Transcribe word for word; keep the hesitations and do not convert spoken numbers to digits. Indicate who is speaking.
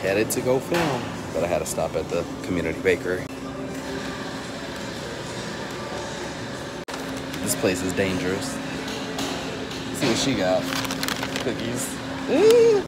Speaker 1: headed to go film, but I had to stop at the community bakery. This place is dangerous. Let's see what she got. Cookies. Ooh.